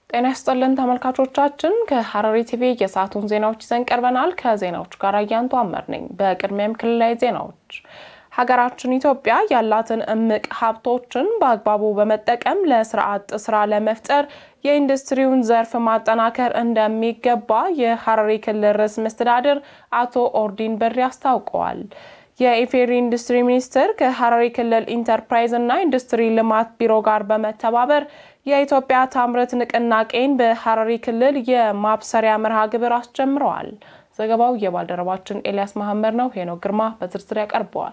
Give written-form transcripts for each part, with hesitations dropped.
ጤና ይስጥልን ተመልካቾቻችን ከሐረሪ ቲቪ የሰዓቱን ዜናዎች ይዘን ቀርበናል። ከዜናዎቹ ጋር አያንቱ አመር ነኝ። በቅድሚያም ክልላዊ ዜናዎች ሀገራችን ኢትዮጵያ ያላትን እምቅ ሀብቶችን በአግባቡ በመጠቀም ለስራ ለመፍጠር የኢንዱስትሪውን ዘርፍ ማጠናከር እንደሚገባ የሐረሪ ክልል ርዕሰ መስተዳድር አቶ ኦርዲን በድሪ አስታውቀዋል። የኢፌሪ ኢንዱስትሪ ሚኒስቴር ከሐረሪ ክልል ኢንተርፕራይዝ እና ኢንዱስትሪ ልማት ቢሮ ጋር በመተባበር የኢትዮጵያ ታምርት ንቅናቄን በሐረሪ ክልል የማብሰሪያ መርሃ ግብር አስጀምረዋል። ዘገባው የባልደረባችን ኤልያስ መሐመድ ነው። ሄኖክ ግርማ በዝርዝር ያቀርበዋል።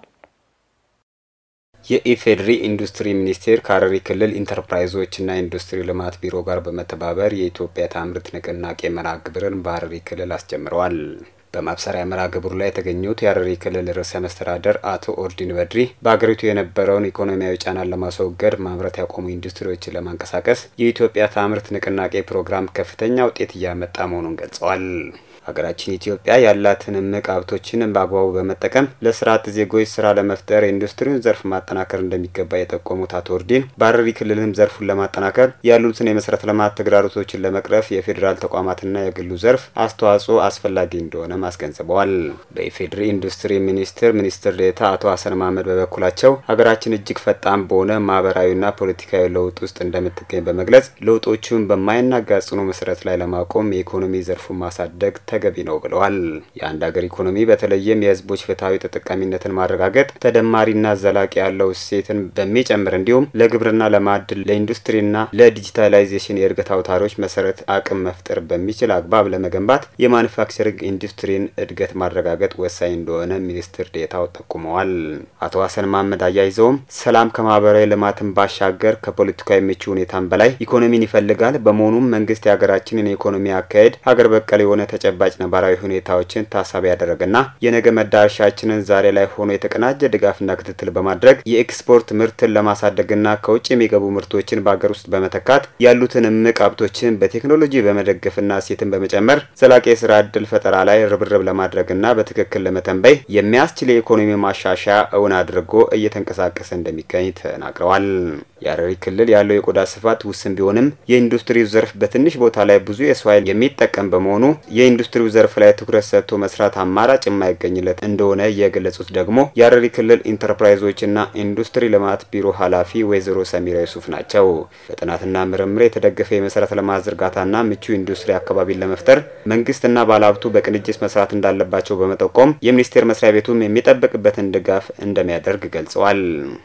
የኢፌሪ ኢንዱስትሪ ሚኒስቴር ከሐረሪ ክልል ኢንተርፕራይዞች እና ኢንዱስትሪ ልማት ቢሮ ጋር በመተባበር የኢትዮጵያ ታምርት ንቅናቄ መርሃ ግብርን በሐረሪ ክልል አስጀምረዋል። በማብሰሪያ መርሃ ግብሩ ላይ የተገኙት የሐረሪ ክልል ርዕሰ መስተዳድር አቶ ኦርዲን በድሪ በአገሪቱ የነበረውን ኢኮኖሚያዊ ጫናን ለማስወገድ ማምረት ያቆሙ ኢንዱስትሪዎችን ለማንቀሳቀስ የኢትዮጵያ ታምርት ንቅናቄ ፕሮግራም ከፍተኛ ውጤት እያመጣ መሆኑን ገልጸዋል። ሀገራችን ኢትዮጵያ ያላትን እምቅ ሀብቶችን በአግባቡ በመጠቀም ለስርዓት ዜጎች ስራ ለመፍጠር የኢንዱስትሪውን ዘርፍ ማጠናከር እንደሚገባ የጠቆሙት አቶ ኦርዲን በሐረሪ ክልልም ዘርፉን ለማጠናከር ያሉትን የመሰረተ ልማት ተግዳሮቶችን ለመቅረፍ የፌዴራል ተቋማትና የግሉ ዘርፍ አስተዋጽኦ አስፈላጊ እንደሆነ አስገንዝበዋል። በኢፌዴሪ ኢንዱስትሪ ሚኒስትር ዴኤታ አቶ ሀሰን መሐመድ በበኩላቸው ሀገራችን እጅግ ፈጣን በሆነ ማህበራዊና ፖለቲካዊ ለውጥ ውስጥ እንደምትገኝ በመግለጽ ለውጦቹን በማይናጋ ጽኑ መሰረት ላይ ለማቆም የኢኮኖሚ ዘርፉን ማሳደግ ተገቢ ነው ብለዋል። የአንድ ሀገር ኢኮኖሚ በተለይም የህዝቦች ፍትሃዊ ተጠቃሚነትን ማረጋገጥ ተደማሪና ዘላቂ ያለው እሴትን በሚጨምር እንዲሁም ለግብርና ለማዕድን ለኢንዱስትሪና ለዲጂታላይዜሽን የእድገት አውታሮች መሰረት አቅም መፍጠር በሚችል አግባብ ለመገንባት የማኑፋክቸሪንግ ኢንዱስትሪን እድገት ማረጋገጥ ወሳኝ እንደሆነ ሚኒስትር ዴኤታው ጠቁመዋል። አቶ ሀሰን መሐመድ አያይዘውም ሰላም ከማህበራዊ ልማትን ባሻገር ከፖለቲካዊ ምቹ ሁኔታን በላይ ኢኮኖሚን ይፈልጋል። በመሆኑም መንግስት የሀገራችንን የኢኮኖሚ አካሄድ ሀገር በቀል የሆነ ተጨባጭ ነባራዊ ሁኔታዎችን ታሳቢ ያደረገና የነገ መዳረሻችንን ዛሬ ላይ ሆኖ የተቀናጀ ድጋፍና ክትትል በማድረግ የኤክስፖርት ምርትን ለማሳደግና ከውጭ የሚገቡ ምርቶችን በአገር ውስጥ በመተካት ያሉትን እምቅ ሀብቶችን በቴክኖሎጂ በመደገፍና እሴትን በመጨመር ዘላቂ የስራ ዕድል ፈጠራ ላይ ርብርብ ለማድረግና በትክክል ለመተንበይ የሚያስችል የኢኮኖሚ ማሻሻያ እውን አድርጎ እየተንቀሳቀሰ እንደሚገኝ ተናግረዋል። የሐረሪ ክልል ያለው የቆዳ ስፋት ውስን ቢሆንም የኢንዱስትሪው ዘርፍ በትንሽ ቦታ ላይ ብዙ የሰው ኃይል የሚጠቀም በመሆኑ የኢንዱስትሪው ዘርፍ ላይ ትኩረት ሰጥቶ መስራት አማራጭ የማይገኝለት እንደሆነ የገለጹት ደግሞ የሐረሪ ክልል ኢንተርፕራይዞችና ኢንዱስትሪ ልማት ቢሮ ኃላፊ ወይዘሮ ሰሚራ ዩሱፍ ናቸው። በጥናትና ምርምር የተደገፈ የመሰረተ ልማት ዝርጋታና ምቹ ኢንዱስትሪ አካባቢን ለመፍጠር መንግስትና ባለሀብቱ በቅንጅት መስራት እንዳለባቸው በመጠቆም የሚኒስቴር መስሪያ ቤቱም የሚጠበቅበትን ድጋፍ እንደሚያደርግ ገልጸዋል።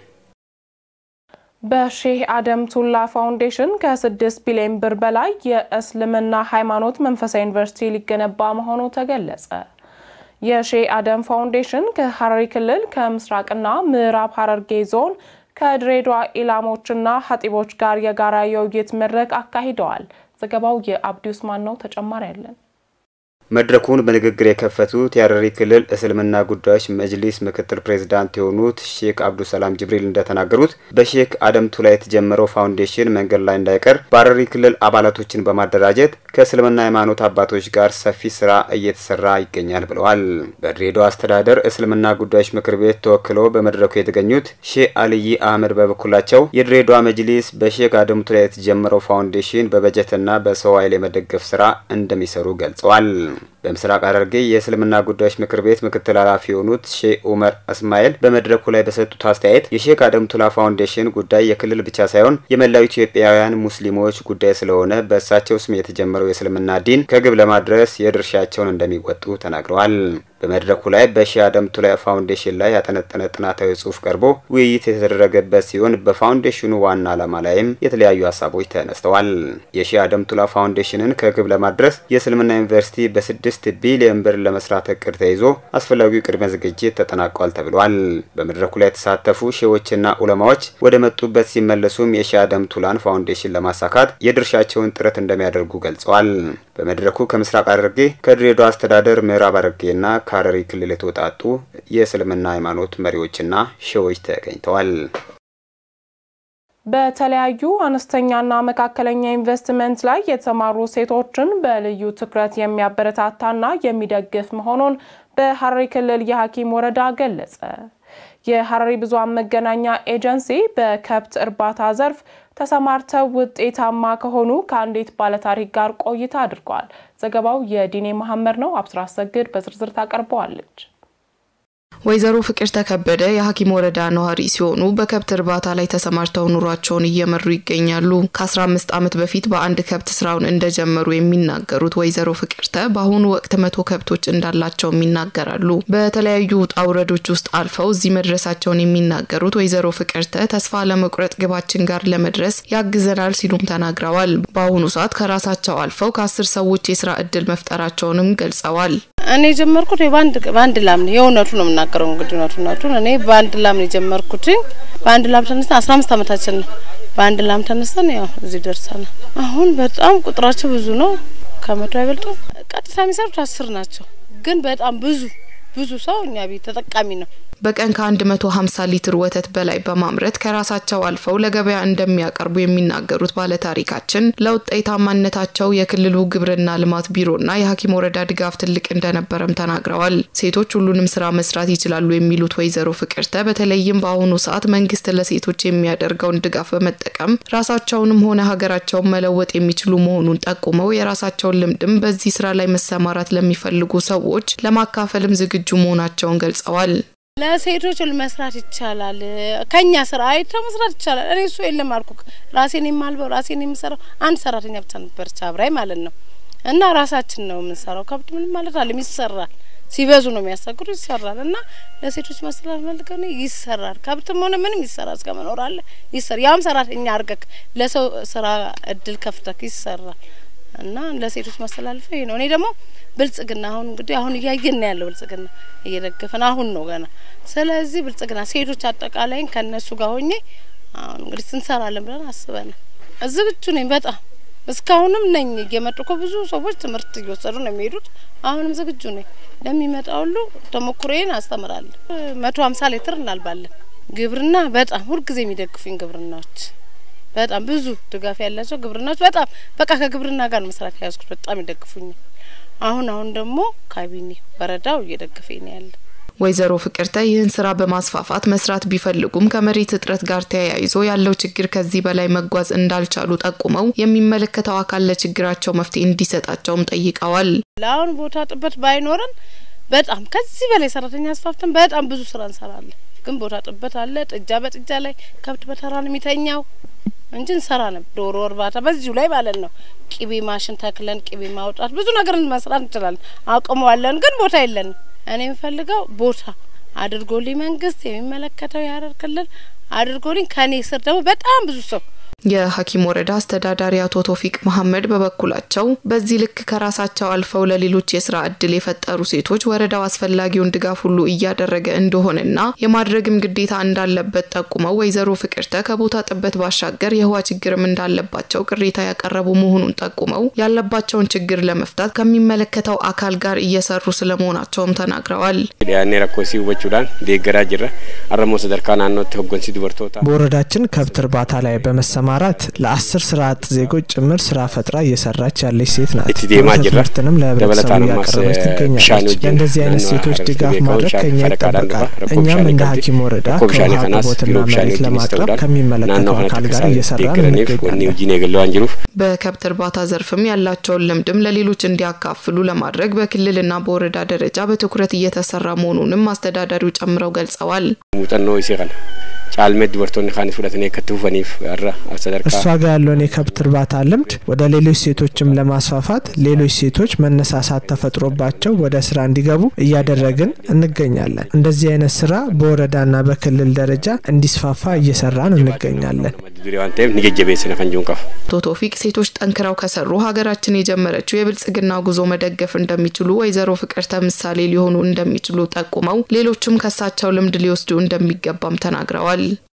በሼህ አደም ቱላ ፋውንዴሽን ከ6 ቢሊዮን ብር በላይ የእስልምና ሃይማኖት መንፈሳዊ ዩኒቨርሲቲ ሊገነባ መሆኑ ተገለጸ። የሼህ አደም ፋውንዴሽን ከሐረሪ ክልል ከምስራቅና ምዕራብ ሐረርጌ ዞን ከድሬዳዋ ኢላሞችና ሀጢቦች ጋር የጋራ የውይይት መድረክ አካሂደዋል። ዘገባው የአብዲ ኡስማን ነው። ተጨማሪ ያለን መድረኩን በንግግር የከፈቱት የሐረሪ ክልል እስልምና ጉዳዮች መጅሊስ ምክትል ፕሬዝዳንት የሆኑት ሼክ አብዱ ሰላም ጅብሪል እንደተናገሩት በሼክ አደም ቱላ የተጀመረው ፋውንዴሽን መንገድ ላይ እንዳይቀር በሐረሪ ክልል አባላቶችን በማደራጀት ከእስልምና ሃይማኖት አባቶች ጋር ሰፊ ስራ እየተሰራ ይገኛል ብለዋል። በድሬዳዋ አስተዳደር እስልምና ጉዳዮች ምክር ቤት ተወክለው በመድረኩ የተገኙት ሼህ አልይ አህመድ በበኩላቸው የድሬዳዋ መጅሊስ በሼክ አደም ቱላ የተጀመረው ፋውንዴሽን በበጀትና በሰው ኃይል የመደገፍ ስራ እንደሚሰሩ ገልጸዋል። በምስራቅ ሐረርጌ የእስልምና ጉዳዮች ምክር ቤት ምክትል ኃላፊ የሆኑት ሼህ ኡመር እስማኤል በመድረኩ ላይ በሰጡት አስተያየት የሼክ አደም ቱላ ፋውንዴሽን ጉዳይ የክልል ብቻ ሳይሆን የመላው ኢትዮጵያውያን ሙስሊሞች ጉዳይ ስለሆነ በእሳቸው ስም የተጀመረው የእስልምና ዲን ከግብ ለማድረስ የድርሻቸውን እንደሚወጡ ተናግረዋል። በመድረኩ ላይ በሼህ አደም ቱላ ፋውንዴሽን ላይ ያጠነጠነ ጥናታዊ ጽሑፍ ቀርቦ ውይይት የተደረገበት ሲሆን በፋውንዴሽኑ ዋና ዓላማ ላይም የተለያዩ ሀሳቦች ተነስተዋል። የሼህ አደም ቱላ ፋውንዴሽንን ከግብ ለማድረስ የእስልምና ዩኒቨርሲቲ በ6 ቢሊዮን ብር ለመስራት እቅድ ተይዞ አስፈላጊው ቅድመ ዝግጅት ተጠናቋል ተብሏል። በመድረኩ ላይ የተሳተፉ ሼዎችና ዑለማዎች ወደ መጡበት ሲመለሱም የሼህ አደም ቱላን ፋውንዴሽን ለማሳካት የድርሻቸውን ጥረት እንደሚያደርጉ ገልጸዋል። በመድረኩ ከምስራቅ ሐረርጌ ከድሬዳዋ አስተዳደር ምዕራብ ሐረርጌና ከሐረሪ ክልል የተወጣጡ የእስልምና ሃይማኖት መሪዎችና ሼዎች ተገኝተዋል። በተለያዩ አነስተኛና መካከለኛ ኢንቨስትመንት ላይ የተሰማሩ ሴቶችን በልዩ ትኩረት የሚያበረታታና የሚደግፍ መሆኑን በሐረሪ ክልል የሐኪም ወረዳ ገለጸ። የሐረሪ ብዙሃን መገናኛ ኤጀንሲ በከብት እርባታ ዘርፍ ተሰማርተው ውጤታማ ከሆኑ ከአንዲት ባለታሪክ ጋር ቆይታ አድርጓል። ዘገባው የዲኔ መሐመድ ነው። አብስራ ሰግድ በዝርዝር ታቀርበዋለች። ወይዘሮ ፍቅርተ ከበደ የሐኪም ወረዳ ነዋሪ ሲሆኑ በከብት እርባታ ላይ ተሰማርተው ኑሯቸውን እየመሩ ይገኛሉ። ከ15 ዓመት በፊት በአንድ ከብት ስራውን እንደጀመሩ የሚናገሩት ወይዘሮ ፍቅርተ በአሁኑ ወቅት 100 ከብቶች እንዳላቸው ይናገራሉ። በተለያዩ ውጣ ውረዶች ውስጥ አልፈው እዚህ መድረሳቸውን የሚናገሩት ወይዘሮ ፍቅርተ ተስፋ ለመቁረጥ ግባችን ጋር ለመድረስ ያግዘናል ሲሉም ተናግረዋል። በአሁኑ ሰዓት ከራሳቸው አልፈው ከ10 ሰዎች የሥራ ዕድል መፍጠራቸውንም ገልጸዋል። እኔ ጀመርኩት ባንድ ላም ነው የሆነቱ ነው እናቀረው እንግዲህ ነው እኔ ባንድ ላም ነው ጀመርኩት ባንድ ላም ተነስተን 15 ዓመታችን ነው ባንድ ላም ተነስተን ያው እዚህ ደርሰናል አሁን በጣም ቁጥራቸው ብዙ ነው ከመቶ አይበልጡ ቀጥታ የሚሰሩት 10 ናቸው ግን በጣም ብዙ ሰው እኛ ቤት ተጠቃሚ ነው በቀን ከ150 ሊትር ወተት በላይ በማምረት ከራሳቸው አልፈው ለገበያ እንደሚያቀርቡ የሚናገሩት ባለታሪካችን ለውጤታማነታቸው የክልሉ ግብርና ልማት ቢሮና የሐኪም ወረዳ ድጋፍ ትልቅ እንደነበረም ተናግረዋል። ሴቶች ሁሉንም ስራ መስራት ይችላሉ የሚሉት ወይዘሮ ፍቅርተ በተለይም በአሁኑ ሰዓት መንግስት ለሴቶች የሚያደርገውን ድጋፍ በመጠቀም ራሳቸውንም ሆነ ሀገራቸውን መለወጥ የሚችሉ መሆኑን ጠቁመው የራሳቸውን ልምድም በዚህ ስራ ላይ መሰማራት ለሚፈልጉ ሰዎች ለማካፈልም ዝግጁ መሆናቸውን ገልጸዋል። ለሴቶች መስራት ይቻላል ከኛ ስራ አይተው መስራት ይቻላል እኔ እሱ የለም አልኩ ራሴን የማልበው ራሴን የምሰራው አንድ ሰራተኛ ብቻ ነበር ቻብራይ ማለት ነው እና ራሳችን ነው የምንሰራው ከብት ምን ማለት አለ ይሰራል ሲበዙ ነው የሚያሳግሩ ይሰራል እና ለሴቶች መስራት መልከው ነው ይሰራል ከብትም ሆነ ምንም ይሰራል እስከመኖር አለ ይሰራል ያም ሰራተኛ አርገክ ለሰው ስራ እድል ከፍተክ ይሰራል እና ለሴቶች ማስተላለፈ ነው እኔ ደግሞ ብልጽግና አሁን እንግዲህ አሁን ያያየን ያለው ብልጽግና እየደገፈን አሁን ነው ገና ስለዚህ ብልጽግና ሴቶች አጠቃላይን ከነሱ ጋር ሆኜ አሁን እንግዲህ እንሰራለን ብለን አስበናል ዝግጁ ነኝ በጣም እስካሁንም ነኝ እየመጡኮ ብዙ ሰዎች ትምህርት እየወሰዱ ነው የሚሄዱት አሁንም ዝግጁ ነኝ ለሚመጣው ሁሉ ተሞክሮዬን አስተምራለሁ 150 ሊትር እናልባለን ግብርና በጣም ሁሉ ጊዜ የሚደግፉኝ ግብርናዎች በጣም ብዙ ድጋፍ ያላቸው ግብርናዎች በጣም በቃ ከግብርና ጋር መስራት ያስኩት በጣም ይደግፉኛል አሁን ደግሞ ካቢኔ ወረዳው እየደገፈኝ ያለ ወይዘሮ ፍቅርተ ይህን ስራ በማስፋፋት መስራት ቢፈልጉም ከመሬት እጥረት ጋር ተያይዞ ያለው ችግር ከዚህ በላይ መጓዝ እንዳልቻሉ ጠቁመው የሚመለከተው አካል ለችግራቸው መፍትሄ እንዲሰጣቸውም ጠይቀዋል። ለአሁን ቦታ ጥበት ባይኖርን በጣም ከዚህ በላይ ሰራተኛ አስፋፍተን በጣም ብዙ ስራ እንሰራለን ግን ቦታ ጥበት አለ ጥጃ በጥጃ ላይ ከብት በተራን የሚተኛው እንጂ እንሰራ ነበር ዶሮ እርባታ በዚሁ ላይ ማለት ነው ቂቤ ማሽን ተክለን ቂቤ ማውጣት ብዙ ነገር መስራት እንችላለን አቅመዋለን ግን ቦታ የለን እኔ የምፈልገው ቦታ አድርጎልኝ መንግስት የሚመለከተው ያደርክልን አድርጎልኝ ከኔ ስር ደግሞ በጣም ብዙ ሰው የሐኪም ወረዳ አስተዳዳሪ አቶ ቶፊቅ መሐመድ በበኩላቸው በዚህ ልክ ከራሳቸው አልፈው ለሌሎች የሥራ ዕድል የፈጠሩ ሴቶች ወረዳው አስፈላጊውን ድጋፍ ሁሉ እያደረገ እንደሆነና የማድረግም ግዴታ እንዳለበት ጠቁመው ወይዘሮ ፍቅርተ ከቦታ ጥበት ባሻገር የህዋ ችግርም እንዳለባቸው ቅሬታ ያቀረቡ መሆኑን ጠቁመው ያለባቸውን ችግር ለመፍታት ከሚመለከተው አካል ጋር እየሰሩ ስለመሆናቸውም ተናግረዋል። ያኔ ረኮሲ ወጭዳን ዲገራጅራ አረሞስ ደርካና ነው ተጎንሲ ድበርቶታ በወረዳችን ከብት እርባታ ላይ በመሰማ ማራት ለ10 ስራዓት ዜጎች ጭምር ስራ ፈጥራ እየሰራች ያለች ሴት ናት። ትምህርትንም ለህብረተሰቡ ያቀረበች ትገኛለች። ለእንደዚህ አይነት ሴቶች ድጋፍ ማድረግ ከኛ ይጠበቃል። እኛም እንደ ሐኪም ወረዳ ከቦታና መሬት ለማቅረብ ከሚመለከተው አካል ጋር እየሰራን እንገኛለን። በከብት እርባታ ዘርፍም ያላቸውን ልምድም ለሌሎች እንዲያካፍሉ ለማድረግ በክልልና በወረዳ ደረጃ በትኩረት እየተሰራ መሆኑንም አስተዳዳሪው ጨምረው ገልጸዋል። ሙጠነው ይሰራል ጫልመድ ወርቶን ካንፍ ሁለተኛ ከተውፈኒፍ አራ አስተዳደርካ እሷ ጋር ያለውን የከብት እርባታ ልምድ ወደ ሌሎች ሴቶችም ለማስፋፋት ሌሎች ሴቶች መነሳሳት ተፈጥሮባቸው ወደ ስራ እንዲገቡ እያደረግን እንገኛለን። እንደዚህ አይነት ስራ በወረዳና በክልል ደረጃ እንዲስፋፋ እየሰራን እንገኛለን። ዱሪያንቴም ንገጀቤ ሰነፈንጆን ከፍ ቶፊቅ ሴቶች ጠንክረው ከሰሩ ሀገራችን የጀመረችው የብልጽግና ጉዞ መደገፍ እንደሚችሉ ወይዘሮ ፍቅርተ ምሳሌ ሊሆኑ እንደሚችሉ ጠቁመው ሌሎችም ከሳቸው ልምድ ሊወስዱ እንደሚገባም ተናግረዋል።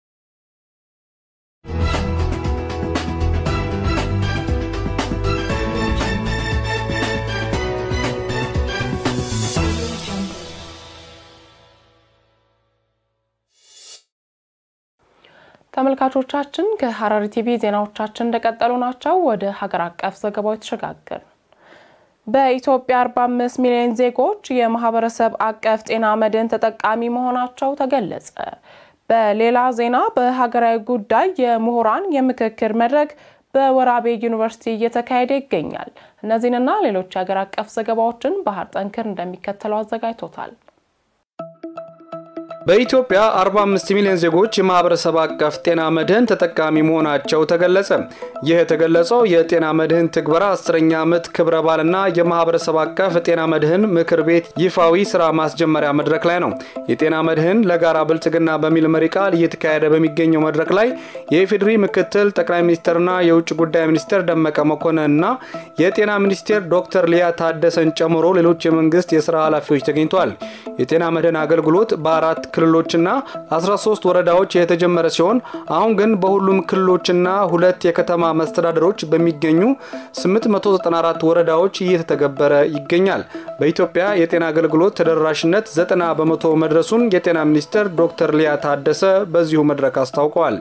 ተመልካቾቻችን ከሐረሪ ቲቪ ዜናዎቻችን እንደቀጠሉ ናቸው። ወደ ሀገር አቀፍ ዘገባዎች ተሸጋገርን። በኢትዮጵያ 45 ሚሊዮን ዜጎች የማህበረሰብ አቀፍ ጤና መድን ተጠቃሚ መሆናቸው ተገለጸ። በሌላ ዜና በሀገራዊ ጉዳይ የምሁራን የምክክር መድረክ በወራቤ ዩኒቨርሲቲ እየተካሄደ ይገኛል። እነዚህንና ሌሎች ሀገር አቀፍ ዘገባዎችን ባህር ጠንክር እንደሚከተለው አዘጋጅቶታል። በኢትዮጵያ 45 ሚሊዮን ዜጎች የማህበረሰብ አቀፍ ጤና መድህን ተጠቃሚ መሆናቸው ተገለጸ። ይህ የተገለጸው የጤና መድህን ትግበራ 10ኛ ዓመት ክብረ በዓልና የማህበረሰብ አቀፍ ጤና መድህን ምክር ቤት ይፋዊ ስራ ማስጀመሪያ መድረክ ላይ ነው። የጤና መድህን ለጋራ ብልጽግና በሚል መሪ ቃል እየተካሄደ በሚገኘው መድረክ ላይ የኢፌዴሪ ምክትል ጠቅላይ ሚኒስትርና የውጭ ጉዳይ ሚኒስትር ደመቀ መኮንንና የጤና ሚኒስትር ዶክተር ሊያ ታደሰን ጨምሮ ሌሎች የመንግስት የሥራ ኃላፊዎች ተገኝተዋል። የጤና መድህን አገልግሎት በአራት ክልሎችና 13 ወረዳዎች የተጀመረ ሲሆን አሁን ግን በሁሉም ክልሎችና 2 የከተማ መስተዳድሮች በሚገኙ 894 ወረዳዎች እየተተገበረ ይገኛል። በኢትዮጵያ የጤና አገልግሎት ተደራሽነት 90% መድረሱን የጤና ሚኒስትር ዶክተር ሊያ ታደሰ በዚሁ መድረክ አስታውቀዋል።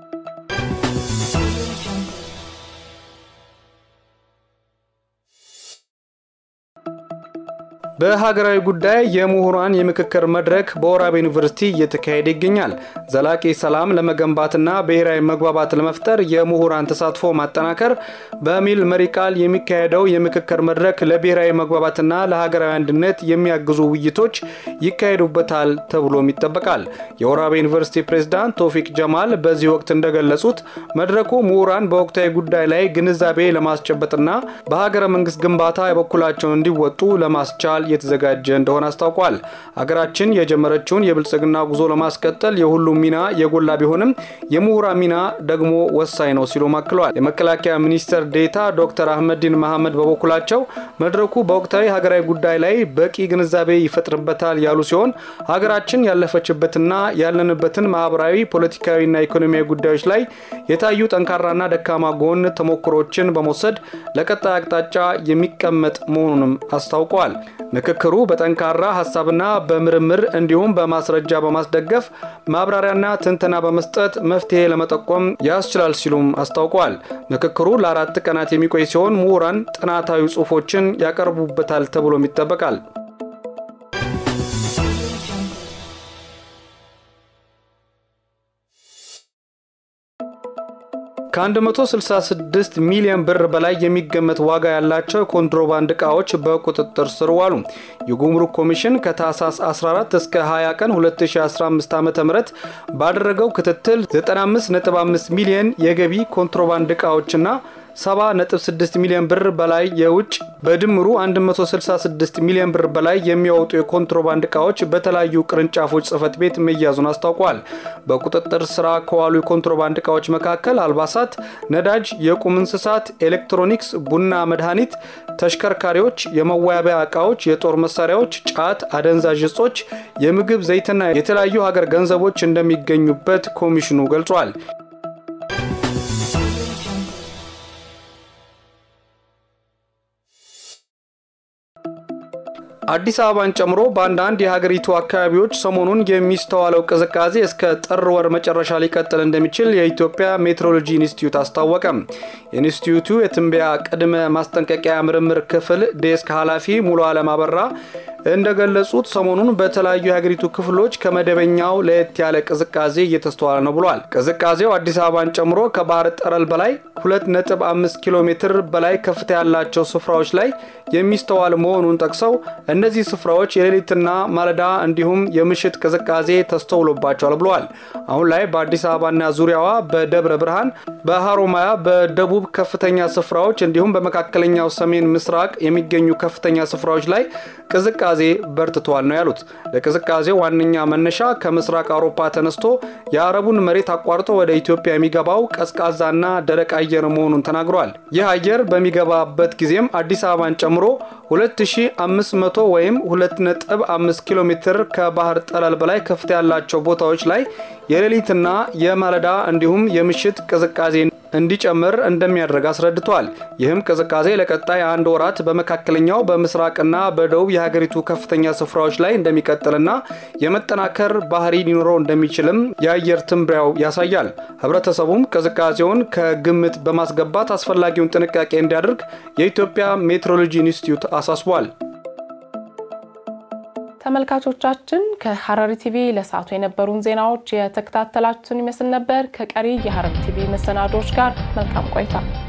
በሀገራዊ ጉዳይ የምሁራን የምክክር መድረክ በወራቤ ዩኒቨርሲቲ እየተካሄደ ይገኛል። ዘላቂ ሰላም ለመገንባትና ብሔራዊ መግባባት ለመፍጠር የምሁራን ተሳትፎ ማጠናከር በሚል መሪ ቃል የሚካሄደው የምክክር መድረክ ለብሔራዊ መግባባትና ለሀገራዊ አንድነት የሚያግዙ ውይይቶች ይካሄዱበታል ተብሎም ይጠበቃል። የወራቤ ዩኒቨርሲቲ ፕሬዝዳንት ቶፊቅ ጀማል በዚህ ወቅት እንደገለጹት መድረኩ ምሁራን በወቅታዊ ጉዳይ ላይ ግንዛቤ ለማስጨበጥና በሀገረ መንግስት ግንባታ የበኩላቸውን እንዲወጡ ለማስቻል የተዘጋጀ እንደሆነ አስታውቋል። ሀገራችን የጀመረችውን የብልጽግና ጉዞ ለማስቀጠል የሁሉም ሚና የጎላ ቢሆንም የምሁራን ሚና ደግሞ ወሳኝ ነው ሲሉ ማክለዋል። የመከላከያ ሚኒስትር ዴታ ዶክተር አህመዲን መሐመድ በበኩላቸው መድረኩ በወቅታዊ ሀገራዊ ጉዳይ ላይ በቂ ግንዛቤ ይፈጥርበታል ያሉ ሲሆን ሀገራችን ያለፈችበትና ያለንበትን ማህበራዊ፣ ፖለቲካዊና ኢኮኖሚያዊ ጉዳዮች ላይ የታዩ ጠንካራና ደካማ ጎን ተሞክሮችን በመውሰድ ለቀጣይ አቅጣጫ የሚቀመጥ መሆኑንም አስታውቀዋል። ምክክሩ በጠንካራ ሐሳብና በምርምር እንዲሁም በማስረጃ በማስደገፍ ማብራሪያና ትንተና በመስጠት መፍትሄ ለመጠቆም ያስችላል ሲሉም አስታውቀዋል። ምክክሩ ለ4 ቀናት የሚቆይ ሲሆን ምሁራን ጥናታዊ ጽሑፎችን ያቀርቡበታል ተብሎም ይጠበቃል። ከ166 ሚሊዮን ብር በላይ የሚገመት ዋጋ ያላቸው ኮንትሮባንድ ዕቃዎች በቁጥጥር ስር ዋሉ። የጉምሩክ ኮሚሽን ከታህሳስ 14 እስከ 20 ቀን 2015 ዓ.ም ባደረገው ክትትል 95.5 ሚሊዮን የገቢ ኮንትሮባንድ ዕቃዎችና 70.6 ሚሊዮን ብር በላይ የውጭ በድምሩ 166 ሚሊዮን ብር በላይ የሚያወጡ የኮንትሮባንድ ዕቃዎች በተለያዩ ቅርንጫፎች ጽፈት ቤት መያዙን አስታውቋል። በቁጥጥር ስራ ከዋሉ የኮንትሮባንድ ዕቃዎች መካከል አልባሳት፣ ነዳጅ፣ የቁም እንስሳት፣ ኤሌክትሮኒክስ፣ ቡና፣ መድኃኒት፣ ተሽከርካሪዎች፣ የመዋቢያ ዕቃዎች፣ የጦር መሳሪያዎች፣ ጫት፣ አደንዛዥ እጾች፣ የምግብ ዘይትና የተለያዩ ሀገር ገንዘቦች እንደሚገኙበት ኮሚሽኑ ገልጿል። አዲስ አበባን ጨምሮ በአንዳንድ የሀገሪቱ አካባቢዎች ሰሞኑን የሚስተዋለው ቅዝቃዜ እስከ ጥር ወር መጨረሻ ሊቀጥል እንደሚችል የኢትዮጵያ ሜትሮሎጂ ኢንስቲትዩት አስታወቀ። ኢንስቲትዩቱ የትንበያ ቅድመ ማስጠንቀቂያ ምርምር ክፍል ዴስክ ኃላፊ ሙሉ ዓለም አበራ እንደገለጹት ሰሞኑን በተለያዩ የሀገሪቱ ክፍሎች ከመደበኛው ለየት ያለ ቅዝቃዜ እየተስተዋለ ነው ብሏል። ቅዝቃዜው አዲስ አበባን ጨምሮ ከባህር ጠረል በላይ 2.5 ኪሎ ሜትር በላይ ከፍታ ያላቸው ስፍራዎች ላይ የሚስተዋል መሆኑን ጠቅሰው እነዚህ ስፍራዎች የሌሊትና ማለዳ እንዲሁም የምሽት ቅዝቃዜ ተስተውሎባቸዋል ብለዋል። አሁን ላይ በአዲስ አበባና ዙሪያዋ በደብረ ብርሃን፣ በሐሮማያ፣ በደቡብ ከፍተኛ ስፍራዎች እንዲሁም በመካከለኛው ሰሜን ምስራቅ የሚገኙ ከፍተኛ ስፍራዎች ላይ ቅዝቃዜ በርትቷል ነው ያሉት። ለቅዝቃዜው ዋነኛ መነሻ ከምስራቅ አውሮፓ ተነስቶ የአረቡን መሬት አቋርጦ ወደ ኢትዮጵያ የሚገባው ቀዝቃዛና ደረቅ አየር መሆኑን ተናግሯል። ይህ አየር በሚገባበት ጊዜም አዲስ አበባን ጨምሮ 2500 ወይም 2.5 ኪሎ ሜትር ከባህር ጠለል በላይ ከፍታ ያላቸው ቦታዎች ላይ የሌሊትና የማለዳ እንዲሁም የምሽት ቅዝቃዜ እንዲጨምር እንደሚያደርግ አስረድቷል። ይህም ቅዝቃዜ ለቀጣይ 1 ወራት በመካከለኛው በምስራቅና በደቡብ የሀገሪቱ ከፍተኛ ስፍራዎች ላይ እንደሚቀጥልና የመጠናከር ባህሪ ሊኖረው እንደሚችልም የአየር ትንበያው ያሳያል። ህብረተሰቡም ቅዝቃዜውን ከግምት በማስገባት አስፈላጊውን ጥንቃቄ እንዲያደርግ የኢትዮጵያ ሜትሮሎጂ ኢንስቲትዩት አሳስቧል። ተመልካቾቻችን ከሐረሪ ቲቪ ለሰዓቱ የነበሩን ዜናዎች የተከታተላችሁን ይመስል ነበር። ከቀሪ የሐረሪ ቲቪ መሰናዶዎች ጋር መልካም ቆይታ